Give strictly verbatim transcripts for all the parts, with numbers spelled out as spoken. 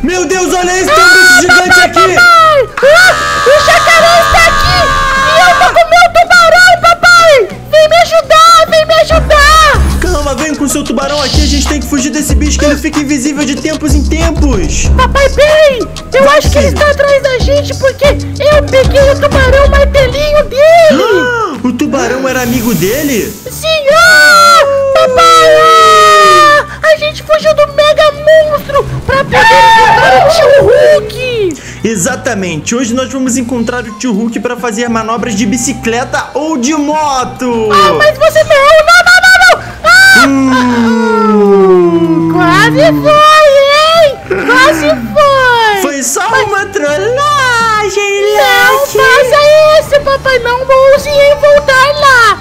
Meu Deus, olha isso, tem um bicho gigante papai, aqui. Papai. Ah, o jacaré está aqui e eu vou comer o tubarão, papai. Vem me ajudar, vem me ajudar. Calma, vem com seu tubarão aqui. A gente tem que fugir desse bicho que ele fica invisível de tempos em tempos. Papai, peraí. Eu Vai, acho que ele filho. está atrás da gente porque eu peguei o tubarão martelinho dele. Ah, o tubarão era amigo dele? Sim, ah, papai. Ah, a gente fugiu do mega monstro pra poder encontrar o tio Hulk. Exatamente. Hoje nós vamos encontrar o tio Hulk para fazer manobras de bicicleta ou de moto. Ah, mas você não, não, não, não, não. Ah, Hum. quase foi, hein? Quase foi. Foi só uma trollagem, Não Lucky. faça isso, papai. Não ouse em voltar lá.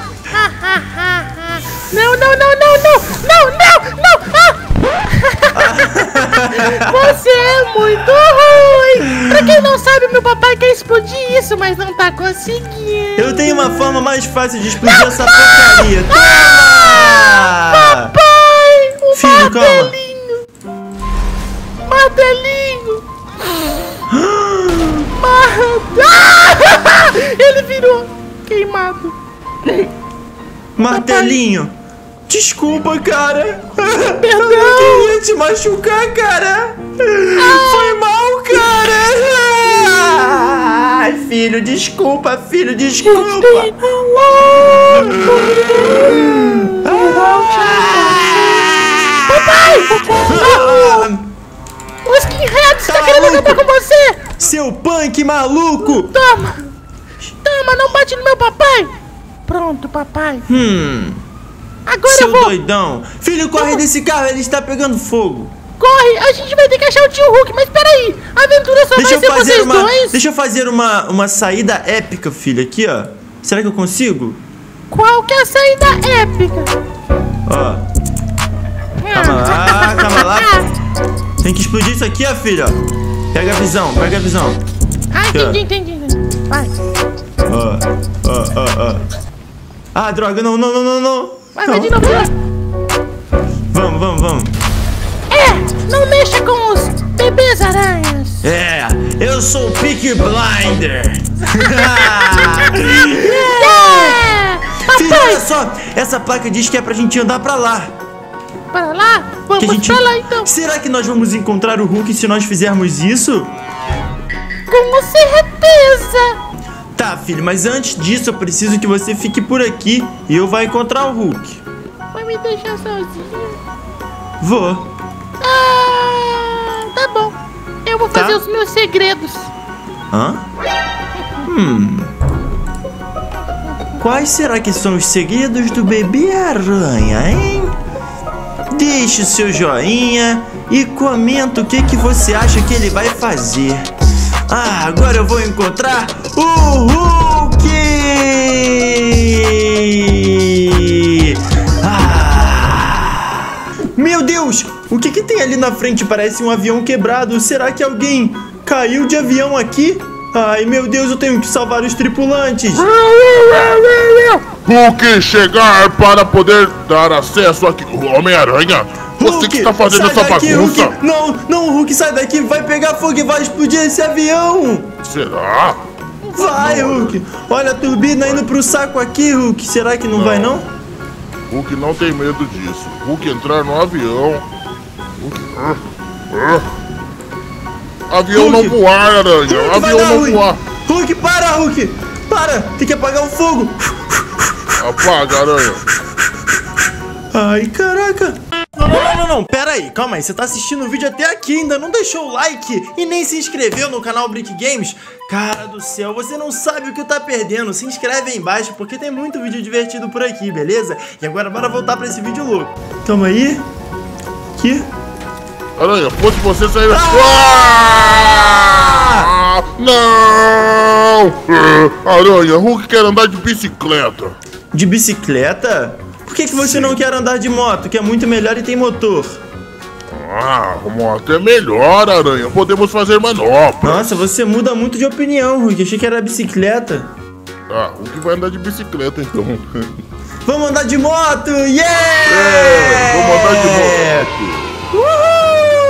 Não, não, não, não, não. Não, não, não. Ah. Você é muito ruim. Pra quem não sabe, meu papai quer explodir isso, mas não tá conseguindo. Eu tenho uma forma mais fácil de explodir essa porcaria. Toma! Papai, o Filho, calma. martelinho. Martelinho. Mar... Ele virou queimado. Martelinho. Desculpa, cara. Perdão. Eu não queria te machucar, cara. Foi mal, cara. Ai, filho, desculpa, filho, desculpa. Papai! Ah, O skinhead está Tá querendo maluco? acabar com você! seu punk maluco. Toma! Toma, não bate no meu papai! Pronto, papai. Hum, Agora seu eu vou. doidão. Filho, corre desse carro, ele está pegando fogo. Corre! A gente vai ter que achar o tio Hulk, mas peraí! A aventura só Deixa eu vai ser fazer vocês uma, dois? deixa eu fazer uma, uma saída épica, filho, aqui, ó. Será que eu consigo? Qual que é a saída épica? Ó, calma lá, calma lá. Tem que explodir isso aqui, ó, filho, ó. Pega a visão, pega a visão. Ah, Aqui, ó. entendi, entendi, entendi. Vai, Ó, ó, ó, ó. Ah, droga, não, não, não, não, não. vai, Não. vai de novo. Vai. Vamos, vamos, vamos. É, não mexa com os bebês aranhas. É, eu sou o Peaky Blinder. É! Filho, Papai, olha só, essa placa diz que é pra gente andar pra lá. para lá? Vamos Que a gente... pra lá então. Será que nós vamos encontrar o Hulk se nós fizermos isso? Com certeza. Tá, filho, mas antes disso eu preciso que você fique por aqui e eu vou encontrar o Hulk. Vai me deixar sozinho? Vou. Ah, tá bom. Eu vou Tá. fazer os meus segredos. Hã? Hum. Quais será que são os segredos do bebê aranha, hein? Deixe o seu joinha e comenta o que, que você acha que ele vai fazer. Ah, agora eu vou encontrar o Hulk! Ah! Meu Deus! O que, que tem ali na frente? Parece um avião quebrado. Será que alguém caiu de avião aqui? Ai, meu Deus, eu tenho que salvar os tripulantes. Hulk chegar para poder dar acesso aqui. Homem-Aranha, você Hulk, que está fazendo sai essa daqui, bagunça? Hulk. Não, não, Hulk, sai daqui. Vai pegar fogo e vai explodir esse avião. Será? Vai, Hulk. Olha a turbina indo pro saco aqui, Hulk. Será que não, vai, não? Hulk não tem medo disso. Hulk entrar no avião. Hulk... Ah, ah. Avião Hulk. não voar, Aranha. Hulk, vai Avião dar, não Hulk. voar. Hulk, para, Hulk. Para, tem que apagar o fogo. Apaga, Aranha. Ai, caraca. Não, não, não, não, não, pera aí, calma aí. Você tá assistindo o vídeo até aqui, ainda não deixou o like e nem se inscreveu no canal Brick Games? Cara do céu, você não sabe o que tá perdendo. Se inscreve aí embaixo porque tem muito vídeo divertido por aqui, beleza? E agora bora voltar pra esse vídeo louco. Calma aí. Aqui. Aranha, fosse você sair... Ah! Ah! Não! Ah, Aranha, Hulk quer andar de bicicleta. De bicicleta? Por que, que você não quer andar de moto, que é muito melhor e tem motor? Ah, a moto é melhor, Aranha. Podemos fazer manobra. Nossa, você muda muito de opinião, Hulk. Achei que era bicicleta. Ah, Hulk vai andar de bicicleta, então. Vamos andar de moto! Yeah! É, vamos andar de moto. Uhul!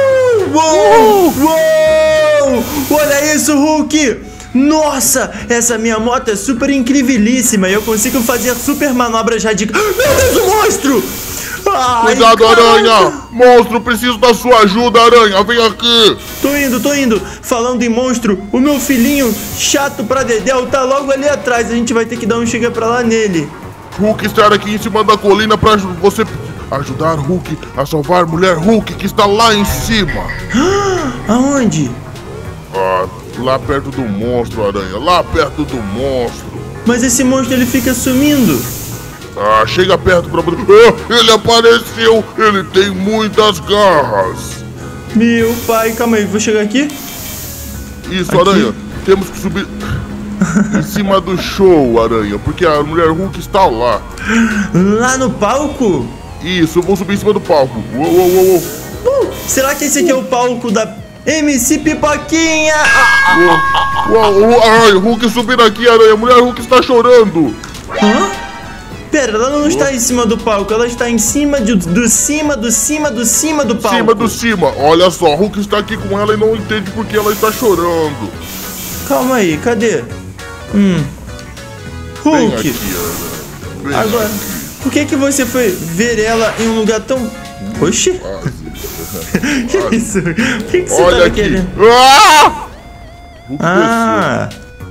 Uou! Uou! Olha isso, Hulk! Nossa, essa minha moto é super incrivelíssima e eu consigo fazer super manobras radicais. Meu Deus, o monstro! Ai, cuidado, caraca. Aranha! Monstro, preciso da sua ajuda, Aranha! Vem aqui! Tô indo, tô indo. Falando em monstro, o meu filhinho chato pra dedéu tá logo ali atrás. A gente vai ter que dar um chega pra lá nele. Hulk está aqui em cima da colina pra você ajudar Hulk a salvar a mulher Hulk que está lá em cima. Aonde? Ah, lá perto do monstro, Aranha. Lá perto do monstro. Mas esse monstro, ele fica sumindo. Ah, chega perto pra... Ah, ele apareceu! Ele tem muitas garras! Meu pai, calma aí, vou chegar aqui. Isso, Aqui. Aranha, temos que subir em cima do show, Aranha, porque a mulher Hulk está lá. Lá no palco? Isso, eu vou subir em cima do palco. Uou, uou, uou, uou. Uh, será que esse aqui é o palco da M C Pipoquinha? Ah, Uou, uou, uou. Ai, Hulk subindo aqui, Aranha, a mulher Hulk está chorando. hã? Pera, ela não está em cima do palco, ela está em cima de, do cima, do cima, do cima do palco. Cima do cima, olha só, Hulk está aqui com ela e não entende porque ela está chorando. Calma aí, cadê? Hum. Vem Hulk, aqui, Aranha. Vem agora, aqui. por que que você foi ver ela em um lugar tão... Oxi, que isso? Por que que você Olha tava aqui. querendo? Ah! Hulk Ah!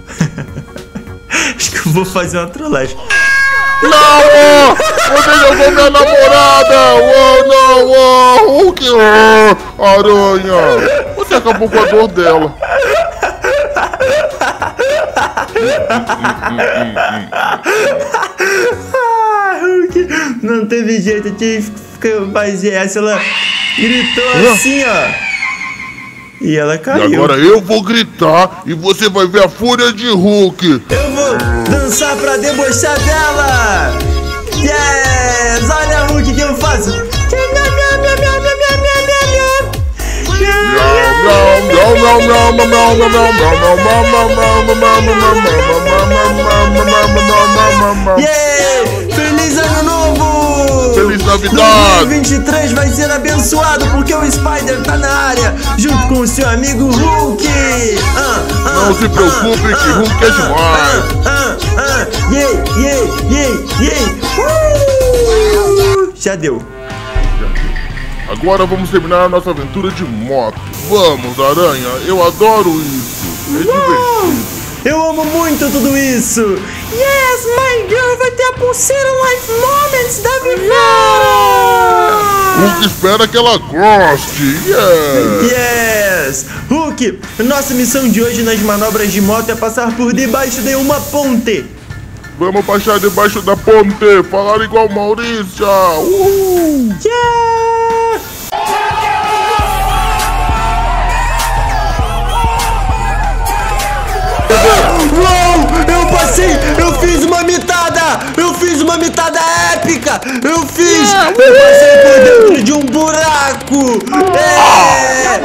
Acho que eu vou fazer uma trollagem. desceu. Não! Você jogou minha namorada! Uou, não! Uou, Hulk! Ah, Aranha! Você acabou com a dor dela. Ah, Hulk, não teve jeito, eu tive que fazer essa. Ela gritou assim, ó. E ela E caiu. agora eu vou gritar e você vai ver a fúria de Hulk. Eu vou dançar pra debochar dela. Yes! Olha, Hulk, que eu faço. Yeah! Feliz Ano Novo! Feliz Navidade! dois mil e vinte e três vai ser abençoado porque o Spider tá na área junto com o seu amigo Hulk! Ah, ah, Não se preocupe ah, que Hulk é demais! Ah, ah, ah, yeah, yeah, yeah, yeah! Uh, já deu! Agora vamos terminar a nossa aventura de moto. Vamos, Aranha, eu adoro isso. É divertido. Eu amo muito tudo isso! Yes, my girl vai ter a pulseira Life Moments da Vivara! Hulk espera que ela goste. Yeah. Yes! Hulk, nossa missão de hoje nas manobras de moto é passar por debaixo de uma ponte. Vamos baixar debaixo da ponte. Falar igual Maurícia. Uhul. Yeah! Uou! Eu passei! Eu fiz uma mitada! Eu fiz uma mitada épica! Eu fiz! Eu passei por dentro de um buraco! É!